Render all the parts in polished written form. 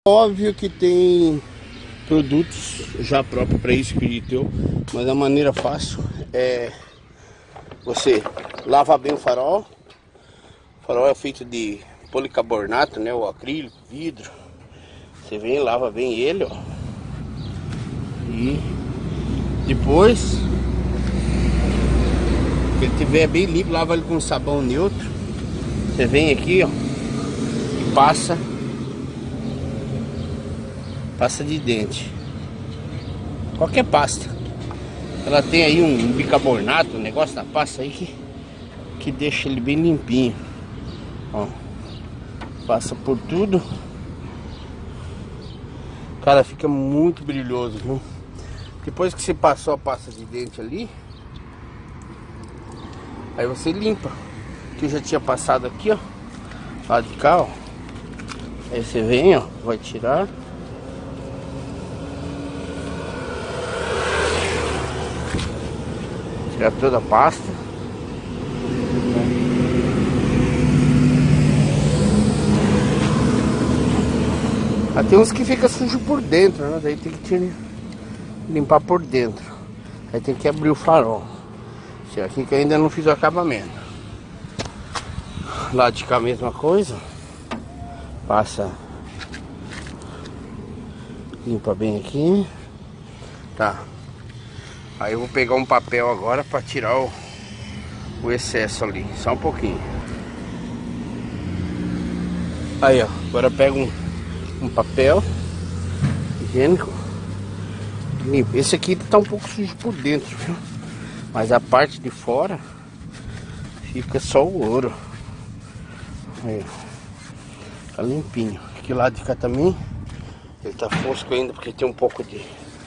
Óbvio que tem produtos já próprios para isso, acredito eu, mas a maneira fácil é você lava bem o farol. O farol é feito de policarbonato, né? O acrílico, vidro. Você vem, lava bem ele, ó. E depois que ele estiver bem limpo, lava ele com sabão neutro. Você vem aqui, ó, e passa de dente. Qualquer pasta. Ela tem aí um bicarbonato, um negócio na pasta aí que deixa ele bem limpinho. Ó, passa por tudo. Cara, fica muito brilhoso, viu? Depois que você passou a pasta de dente ali, aí você limpa. Que eu já tinha passado aqui, ó, lado de cá, ó. Aí você vem, ó, vai tirar. Tirar toda a pasta. Ah, tem uns que fica sujo por dentro, né? Daí tem que limpar por dentro. Aí tem que abrir o farol. Esse aqui que eu ainda não fiz o acabamento. Lá de cá a mesma coisa. Passa. Limpa bem aqui. Tá. Aí eu vou pegar um papel agora para tirar o excesso ali. Só um pouquinho. Aí, ó. Agora eu pego um papel higiênico. Limpo. Esse aqui tá um pouco sujo por dentro, viu? Mas a parte de fora fica só o ouro. Aí, ó. Tá limpinho. Aqui lado de cá também. Ele tá fosco ainda porque tem um pouco de...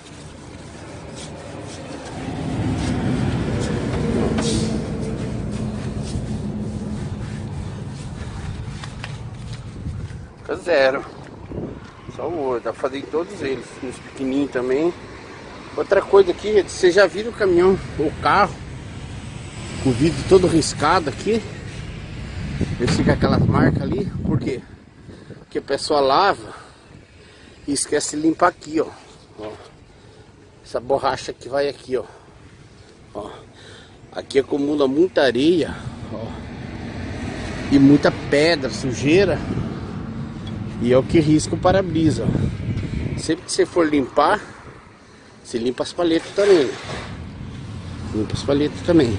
Fica zero. Só o ouro. Dá pra fazer em todos eles. Uns pequenininhos também. Outra coisa aqui, vocês já viram o caminhão, o carro, com o vidro todo riscado aqui? Ele fica aquelas marcas ali, por quê? Porque a pessoa lava e esquece de limpar aqui, ó. Ó. Essa borracha que vai aqui, ó. Ó. Aqui acumula muita areia, ó. E muita pedra, sujeira. E é o que risca o para-brisa, ó. Sempre que você for limpar, você limpa as paletas também. Limpa as paletas também.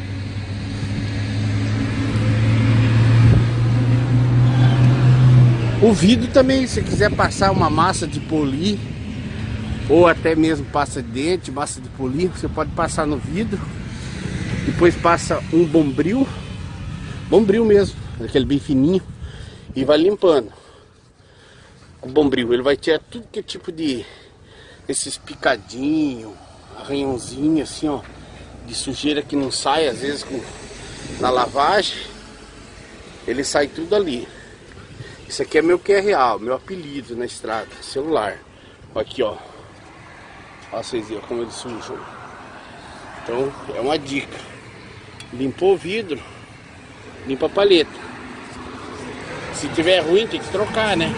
O vidro também, se quiser passar uma massa de polir, ou até mesmo pasta de dente, massa de polir, você pode passar no vidro. Depois passa um bombril. Bombril mesmo, aquele bem fininho. E vai limpando. O bombril, ele vai tirar tudo que é tipo de... esses picadinhos, arranhãozinho assim, ó, de sujeira que não sai às vezes na lavagem, ele sai tudo ali. Isso aqui é meu QRA, meu apelido na estrada, celular. Aqui, ó. Ó, vocês viram como ele sujou. Então, é uma dica. Limpou o vidro, limpa a paleta. Se tiver ruim, tem que trocar, né?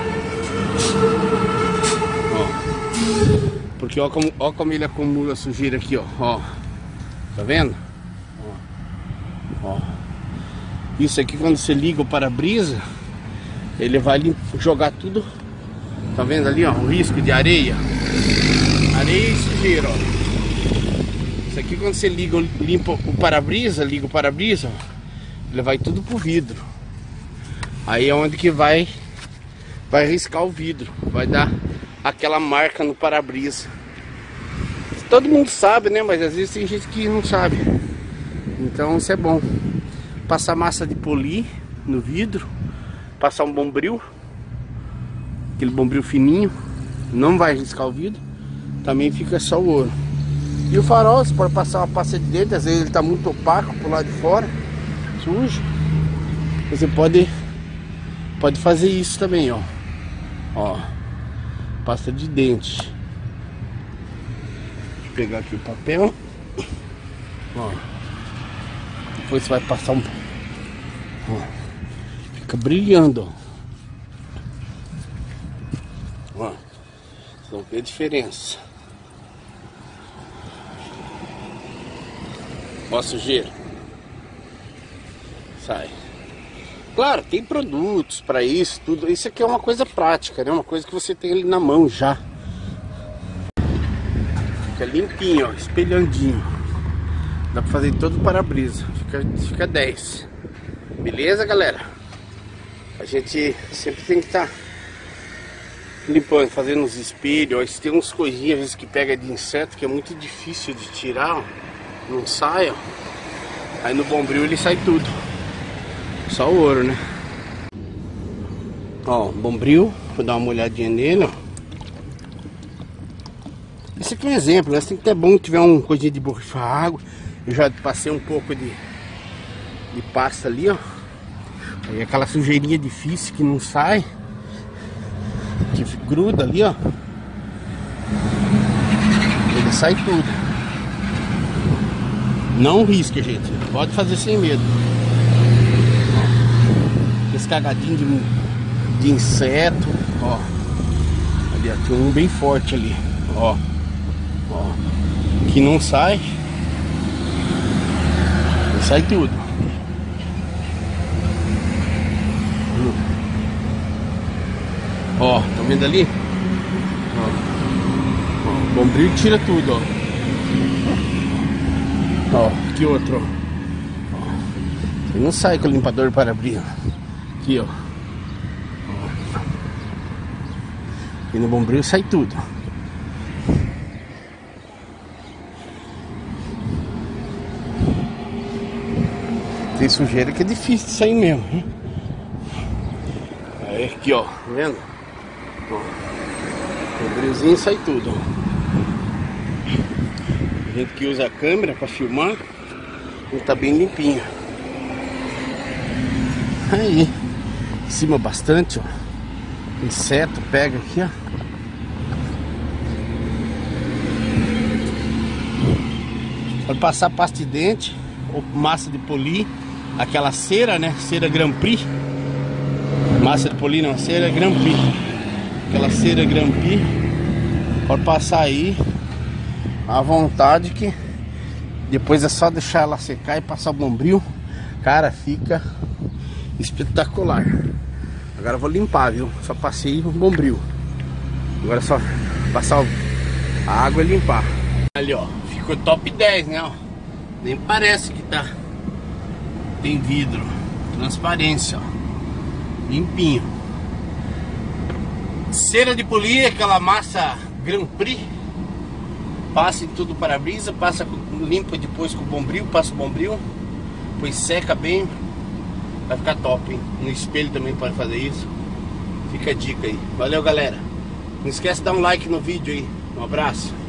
Porque ó como ele acumula sujeira aqui, ó. Tá vendo? Ó. Isso aqui quando você liga o para-brisa, ele vai jogar tudo. Tá vendo ali, ó? O risco de areia. Areia e sujeira, ó. Isso aqui quando você limpa o para-brisa, ele vai tudo pro vidro. Aí é onde que vai riscar o vidro. Vai dar aquela marca no para-brisa. Todo mundo sabe, né? Mas às vezes tem gente que não sabe. Então isso é bom. Passar massa de polir no vidro. Passar um bombril. Aquele bombril fininho. Não vai riscar o vidro. Também fica só o ouro. E o farol, você pode passar uma pasta de dente. Às vezes ele tá muito opaco pro lado de fora, sujo. Você pode fazer isso também, ó. Ó. Pasta de dente. Vou pegar aqui o papel. Ó. Depois você vai passar um... Ó. Fica brilhando, ó. Então vê a diferença. Ó a sujeira. Sai. Claro, tem produtos para isso, tudo. Isso aqui é uma coisa prática, né? Uma coisa que você tem ali na mão já. Fica limpinho, ó, espelhandinho. Dá pra fazer todo o para-brisa. Fica 10. Beleza, galera? A gente sempre tem que estar limpando, fazendo uns espelhos. Ó, se tem uns coisinhas às vezes que pega de inseto, que é muito difícil de tirar, ó. Não sai, ó. Aí no Bombril ele sai tudo. Só o ouro, né? Ó, Bombril. Vou dar uma olhadinha nele, ó. Esse aqui é um exemplo, né? Tem que ter bom que tiver um coisinha de borrifar água. Eu já passei um pouco de pasta ali, ó. Aí aquela sujeirinha difícil que não sai, que gruda ali, ó. Ele sai tudo. Não risque, gente. Pode fazer sem medo. Esse cagadinho de inseto, ó. Ali, ó, tem um bem forte ali, ó. Ó. Que não sai. Sai tudo. Ó, tá vendo ali? Ó. Ó, Bombril tira tudo, ó. Ó, aqui outro, ó. Você não sai com o limpador para-brisa. Aqui, ó. Aqui no Bombril sai tudo. Tem sujeira que é difícil de sair mesmo, hein? Aí aqui, ó, tá vendo? Ó, o brilzinho sai tudo, ó. A gente que usa a câmera pra filmar, ele tá bem limpinho. Aí, em cima bastante, ó. Inseto pega aqui, ó. Pode passar pasta de dente ou massa de polir. Aquela cera, né? Cera Grand Prix. Massa de polir não, cera Grand Prix. Aquela cera Grand Prix. Pode passar aí à vontade, que depois é só deixar ela secar e passar o Bombril. Cara, fica espetacular. Agora eu vou limpar, viu? Só passei o Bombril. Agora é só passar a água e limpar. Ali, ó, ficou top 10, né? Ó. Nem parece que tá. Tem vidro, transparência, ó. Limpinho. Cera de polir, aquela massa Grand Prix. Passa em tudo para-brisa, limpa depois com o Bombril, passa o Bombril, depois seca bem. Vai ficar top, hein? No espelho também pode fazer isso. Fica a dica aí. Valeu, galera. Não esquece de dar um like no vídeo aí. Um abraço.